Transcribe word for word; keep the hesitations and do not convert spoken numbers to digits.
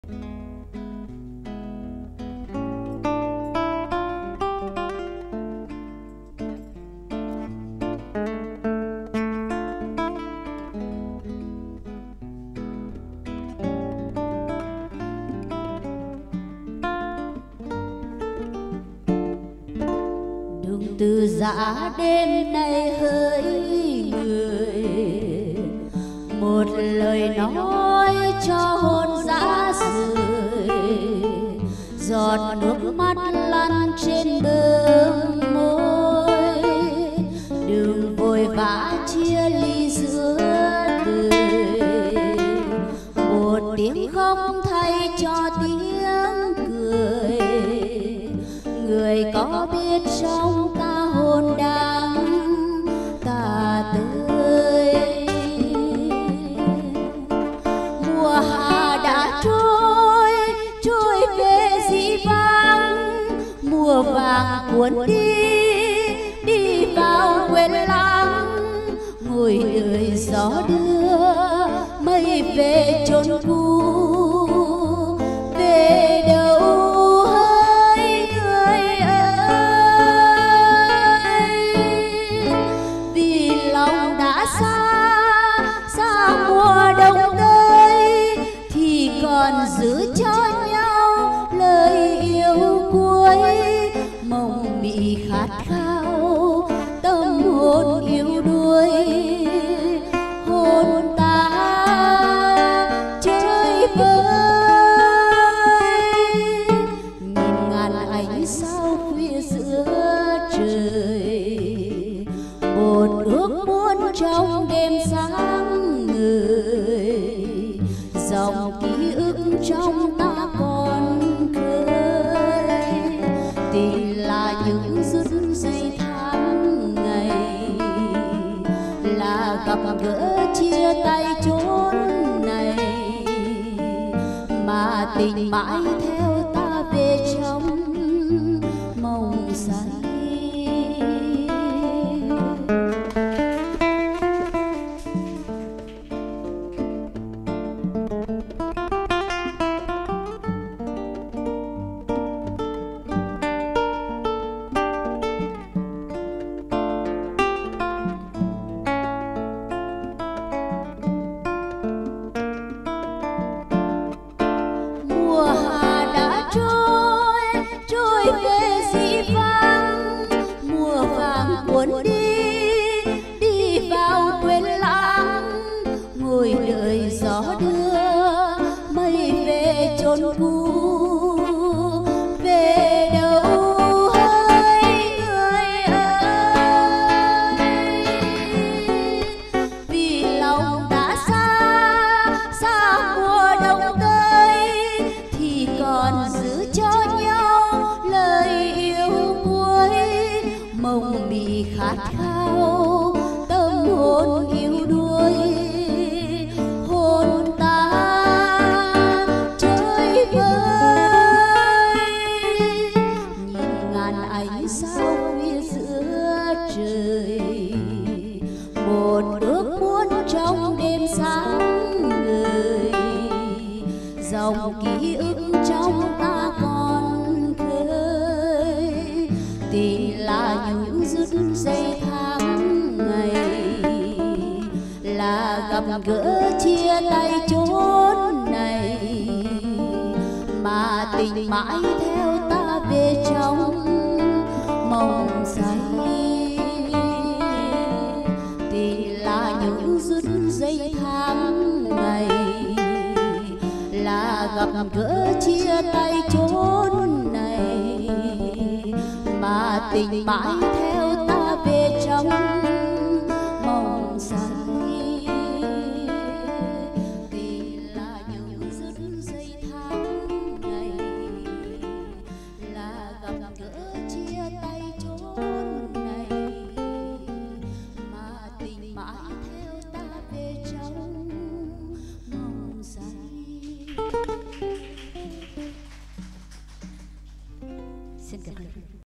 Từ giã đêm nay hỡi người, một lời nói cho hồn dã rời, giọt nước mắt lăn trên bờ môi. Đừng vội vã chia ly giữa đời, một tiếng khóc thay cho tiếng cười. Người có biết trong ta hồn đang tà tơi, mùa hạ đã trôi trôi về dĩ vãng, mùa vàng cuốn đi đi vào quên lãng. Ngồi đời gió đưa mây về chốn cũ, về đâu còn giữ cho nhau lời yêu cuối. Mộng mị khát khao tâm hồn yêu đuối, hồn ta chơi vơi. Nghìn ngàn ánh sao khuya giữa trời, một ước muốn trong đêm sáng người. Dòng ký ức trong ta còn khơi, tình là những dứt dây tháng ngày, là gặp gỡ chia tay chốn này. Mà tình mãi theo ta về trong mộng say. Cuốn đi đi vào quên lãng, ngồi đợi gió đưa mây về chốn cũ. Về đâu hỡi người ơi, vì lòng đã xa xa mùa đông tới, thì còn giữ cho nhau lời yêu cuối. Mộng mị khát khao tâm hồn yêu đuối, hồn ta chơi vơi. Nhìn ngàn ánh sao khuya giữa trời, một ước muốn trong đêm sáng người. Dòng ký ức trong ta còn khơi, tình là những dứt dây tháng ngày, là gặp gỡ chia tay chốn này. Mà tình mãi theo ta về trong mộng say. Tình là những dứt dây tháng ngày, là gặp gỡ chia tay chốn này. Mà tình mãi theo ta về trong